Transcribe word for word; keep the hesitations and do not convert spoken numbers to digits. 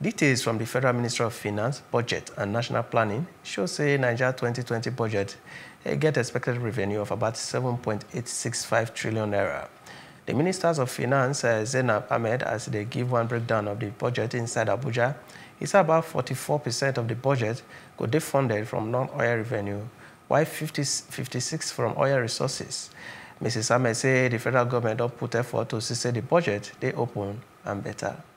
Details from the Federal Ministry of Finance, Budget and National Planning show say Nigeria twenty twenty budget uh, get expected revenue of about seven point eight six five trillion naira. The Ministers of Finance, uh, Zainab Ahmed, as they give one breakdown of the budget inside Abuja, it's about forty-four percent of the budget could be funded from non-oil revenue, while fifty, fifty-six from oil resources. Missus Ahmed say the federal government don't put effort to see the budget they open and better.